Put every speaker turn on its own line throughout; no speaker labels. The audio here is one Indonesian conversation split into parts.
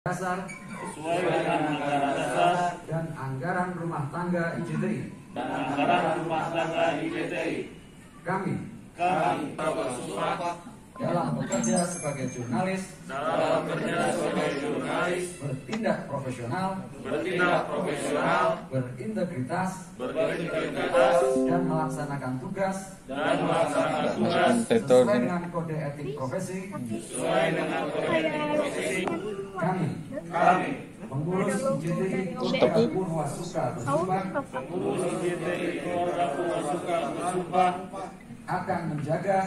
dasar
sesuai dengan anggaran dasar
dan anggaran rumah tangga IJTI. Kami
Bapak Sumpah
dalam bekerja sebagai jurnalis bertindak profesional, berintegritas, dan melaksanakan tugas sesuai dengan kode etik profesi. Kami pengurus IJTI Keluarga Purwasuka bersumpah akan menjaga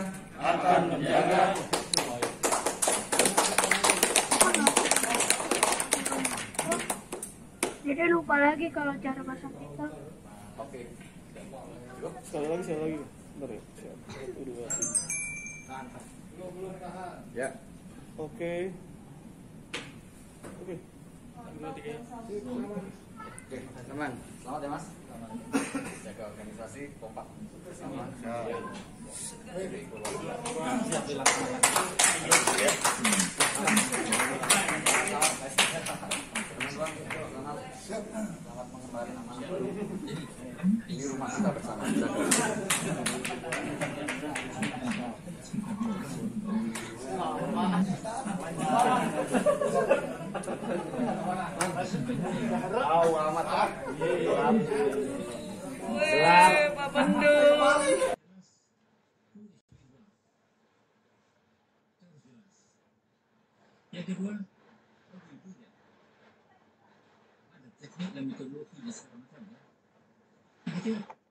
Jadi lupa lagi kalau cara masak itu.
Oke. Sekali lagi. Bentar ya. Siap. 1, 2, 3.
ya.
Oke.
Oke, teman. Selamat ya, Mas. Jaga organisasi kompak. Sama. Siap dilaksanakan. Selamat mengembali amanah. Ini rumah kita bersama. Tahu amat. Gelap.
Pak Pendul.
Yang kedua, ada teknik dan metodologi dan segala macam. Begitu.